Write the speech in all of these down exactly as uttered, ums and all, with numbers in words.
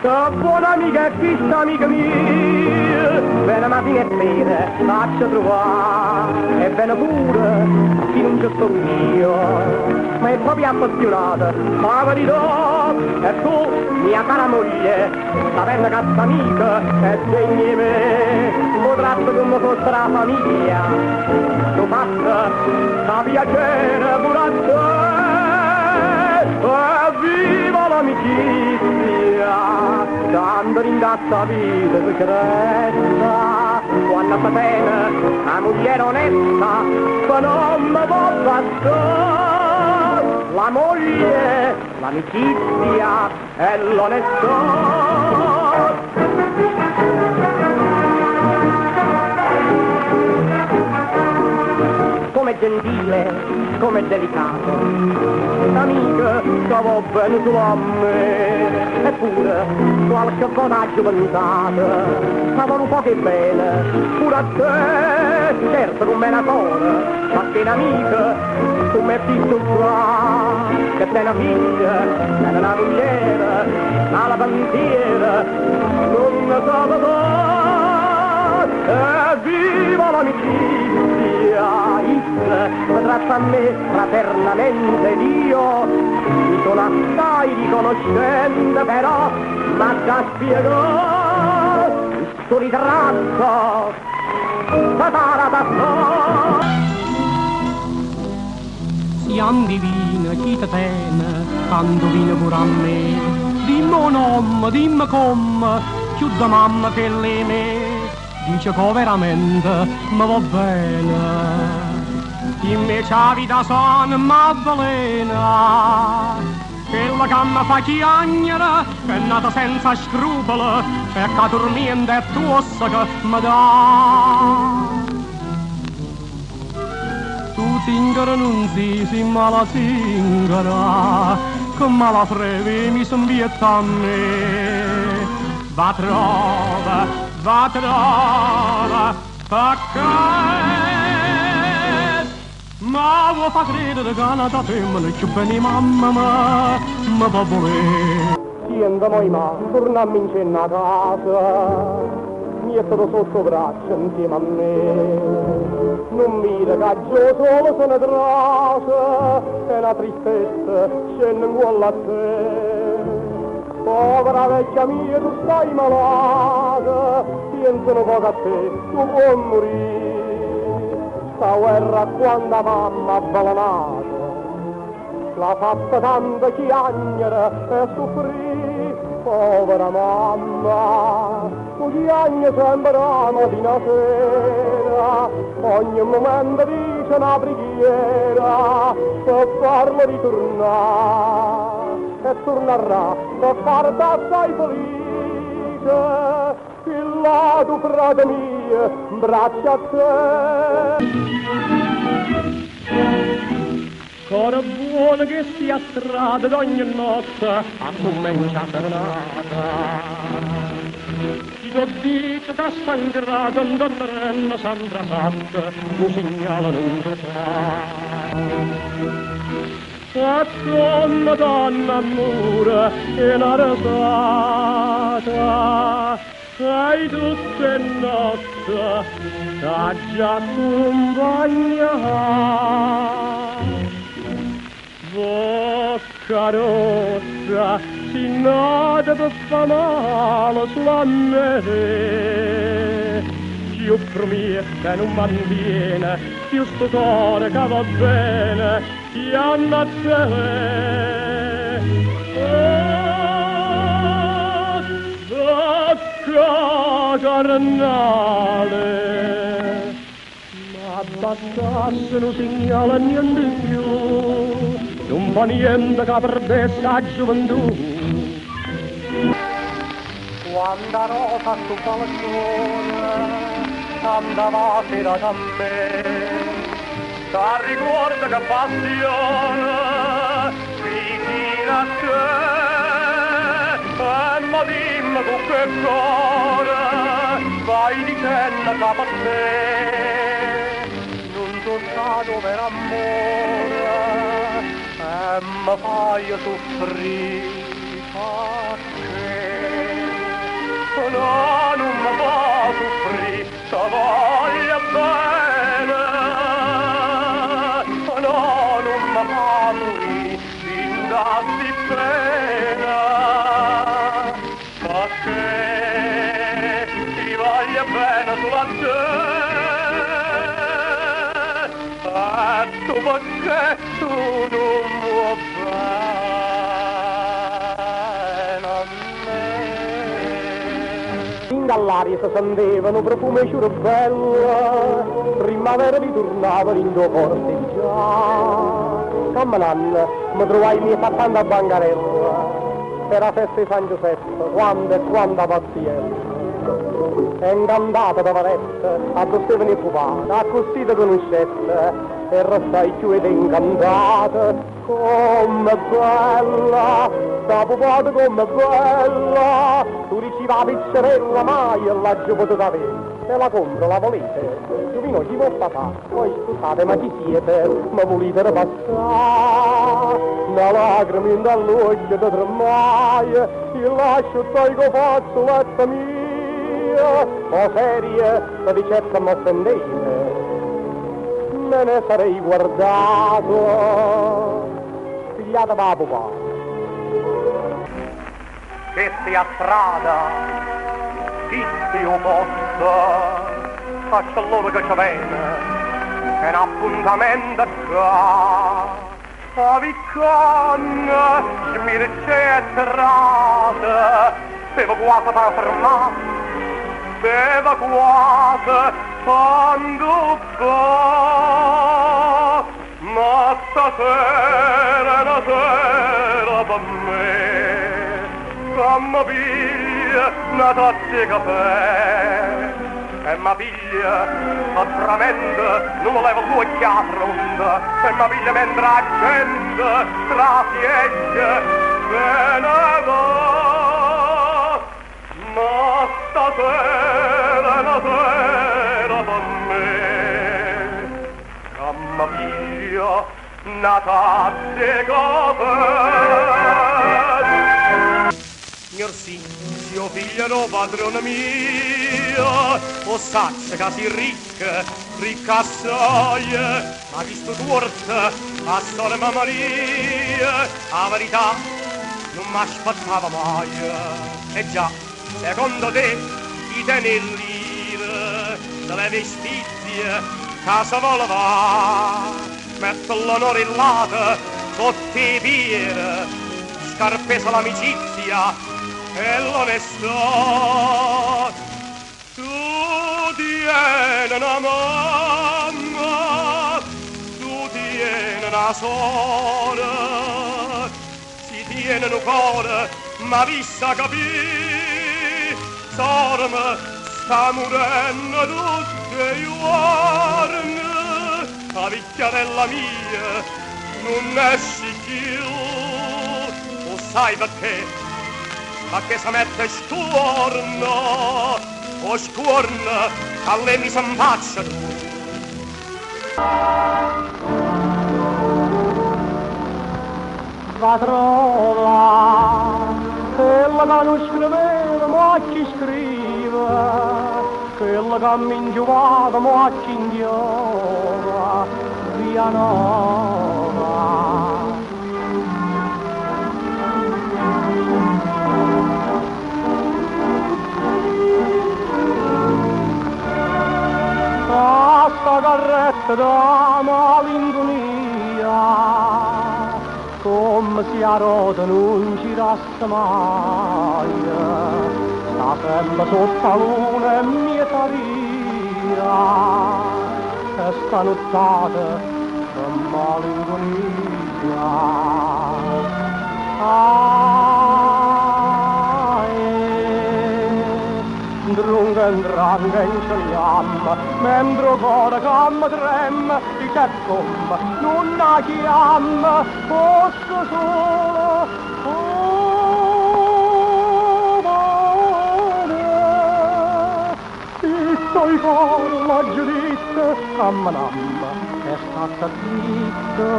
Che buona amica e questa amica mia, bene mattina e sera, faccio trovare, e bene pure, chi non c'è sto io, ma è proprio appassionata, ma verità, e tu, mia cara moglie, sapendo che sta amica, e segni me, lo tratto come fosse la famiglia, tu passa, da piacere pure a te, e viva l'amicizia! Quando ringrazia vita secreta, quando fa bene la moglie onesta, che non mi può bastare. La moglie, l'amicizia e l'onestà. Come gentile, come delicato, amica che va bene su a me, eppure qualche volta gioventata, stava un po' che bene, pure a te, certo con me una cosa, ma che un'amica, tu mi hai visto qua, che sei una figlia, sei una mogliera, alla bandiera, non ne so e viva l'amicizia, mi tratta a me fraternamente io, mi sono assai riconoscente però, ma già spiegò il suo ritratto, ta-ta-ra-ta-ta. Siam divina, chi te teme, quando viene pure a me, dimmi un nome, dimmi come, più da mamma che lei me. Dice che veramente mi va bene, invece la vita sono ma velena, quella che mi fa chiagnere, che è nata senza scrupoli, e che dormiendo è tosse che mi dà. Tu zingara non si, si mala zingara, che mala frevi mi son vieta a me, va trova. Va trova, perché ma vuoi fa credere che una da femmina più bene mamma ma mi va volere. Siendo noi ma, tornammo in cenna a casa, mi è stato sotto braccio insieme a me, non mira che io solo se ne traccia, e una tristezza scende in cuore a te. Povera vecchia mia, tu stai malata, pensano poco a te, tu puoi morire. Sta guerra quando mamma avvelenata, l'ha fatta tanta chiagnere e soffrì. Povera mamma, tu chiagni sempre la mattina sera, ogni momento dice una preghiera per farlo ritornare. E tornerà per farti assai felice, il lato frate mio, braccia a te. Cora buona che sia strada d'ogni notte, a cominciare serenata. Ti do dice che sta in grado, non donneranno sempre santa, lo segnalano un dettaglio. E donna, donna, amore, è una risata, sei tutte notte, t'ha già accompagnata. Bocca rossa, si nota per fa male sulla me, più promette non mantiene, più sto cuore che va bene, chiama a te. Oh, bocca carnale, ma bastasse un segnale niente più, non fa niente che per sta gioventù. Quando rosa sul balcone andava sera da me, ti ricorda che passione vicino a te, e ma dimmi con che cuore vai dicendo che per te non so stato per amore e mi fai soffrire perché no, non mi fa soffrire, ti voglio bene, no, non mi fa morire, in darti pena, perché ti voglio bene solo a te, e tu perché tu non vuoi bene. Dall'aria si sentivano profumi ciurbella, primavera ritornava in due porte già. Camminando mi trovai mia fattanda a bancarella, per la festa di San Giuseppe, quando e quanta pazienza. E incantata da valetta, a due Stefani e pupata, a così te conoscette, e restai più ed incantata, come bella, sta pupata come bella, tu dici la pizzerella mai e la giù potete avere, se la compro la volete, tu vino ci può passare, poi scusate ma chi siete, ma volete passare, una lacrima in dall'occhio da tremai, io lascio stai con fazzoletta mia, o serie, la di certo mi offendete, me ne sarei guardato, figliata da papà. Che sia strada, visti o posto, faccio loro che ci viene, è un appuntamento qua. A Viccanna, smirce e strada, bevo quasi per fermare, bevo quasi quando fa, ma stasera è una sera per me. Mamma figlia, una tazza di caffè, e ma figlia, altramente non volevo due chiaronda, e ma figlia mentre la gente trasiegge se ne va, ma stasera è una sera per me. Mamma figlia, una tazza di caffè. Signor Silvio, figlio no, padrone mio, o sacce che si ricca, ricca assai, ma visto tuorta, a sole mamma mia, la verità non mi aspettava mai. E già, secondo te, i tenelli, delle vestizie, casa voleva, metto l'onore in lato, sotto i piedi, scarpesa l'amicizia, e l'onestà. Tu tieni una mamma, tu tieni una sorella, si tiene un cuore, ma vissa capì, sorma sta morendo tutti i giorni, la vecchiarella mia non esce più, o sai perché? Perché si mette scuorno, o scuorno, a lei mi s'ampaccia tu. Padrona, quella che non scriveva, ma chi scrive, quella che mi ingiovava, ma chi ingiova, via nova. Sta carretta da malinconia, come si arrota non ci resta mai, sta bella sotto la luna e mieta via, e sta nottata da malinconia. Drungen drangen scegliam, membro cuore che mi trem, di che come non la chiam, fosse solo umane. Il tuo cuore l'ha giudizio, camminam, è stata zitta.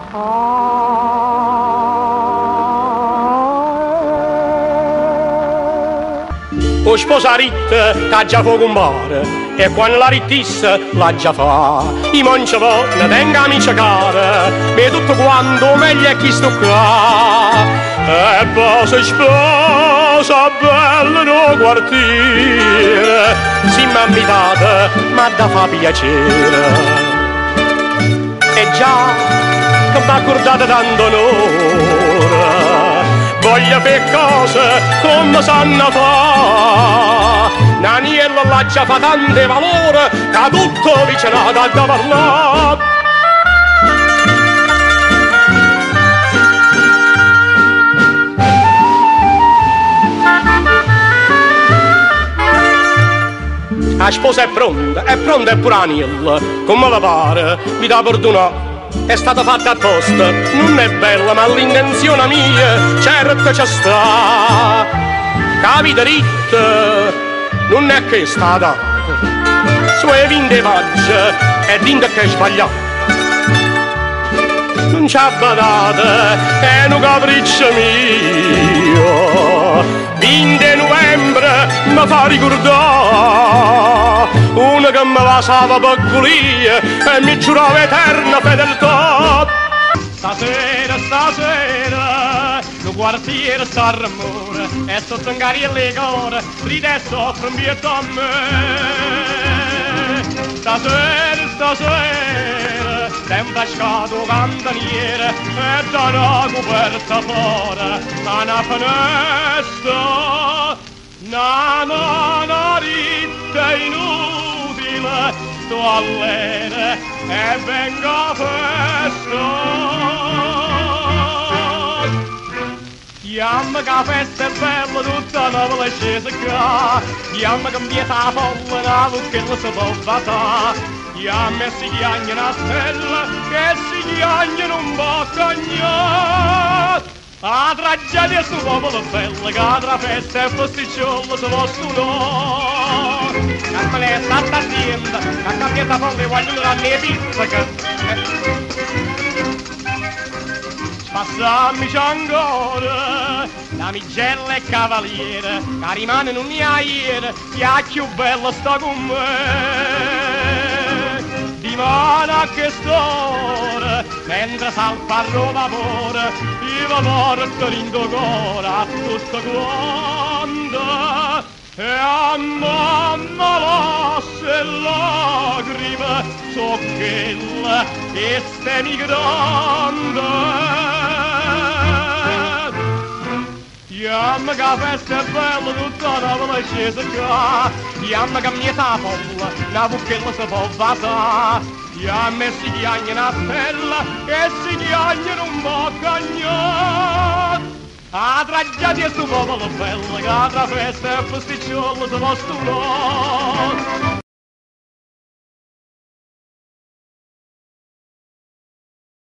Ah, con sposa ritta che ha già fuoco un bar, e quando la rittissa la già fa, i monci ne tenga amici cara, e tutto quanto meglio è chi sto qua, e poi si sposa bella no quartiere, si m'ammitata ma da fa piacere. E già che m'ha accordata tanto onore, voglio fare cose come sanno fa, Naniello l'ha già fa tante valore che tutto vicinato a da parlare. La sposa è pronta, è pronta e pure Aniello, come vi pare, vi dà perdono. È stata fatta apposta, non è bella ma l'intenzione mia certo c'è sta. Capite ritta, non è che è stata, sue vinte vagge e dinte che è sbagliato. Non c'ha badate, è un capriccio mio, vinte novembre mi fa ricordare uno che mi vasava piccolia e mi giurava eterna fedeltà. Stasera, stasera, lo quartiere sta a rumore e sotto un cariello core ride e soffre un bietto a me. Stasera, stasera, sempre ascato cantaniere e da una coperta fuori da una finestra. Na na na ritta inutile, sto all'ere e vengo a festa. Chiamma che la festa è bella, tutta nuova è scesa qua. Chiamma che mi sta folla, la vucchella si può battere. Chiamma e si chiagna una stella, che si chiagna un po' cagnare. La tragedia su popolo è bella, che la festa è posticciolo su vostro no. Carmele sta attenta, che ha cambiato folle vogliono la mia pizza che... Spassammici ancora, la migella è cavaliere, che rimane in un ieri, che è più bella sta con me. Di mano a che storia, mentre salpa il vapore, io porto l'indo cuore a tutto quanto, e a mamma lasse lacrime, so quella che ste migrando. Chiamma che la festa è bella, tutta nuova è scesa qua. Chiamma che mi sta folla, la vucchella si può basare. Chiamma e si chiagna una stella, e si chiagna un po' cagnare. La tragedia su popolo bella, che la festa è posticciolo su vostro no.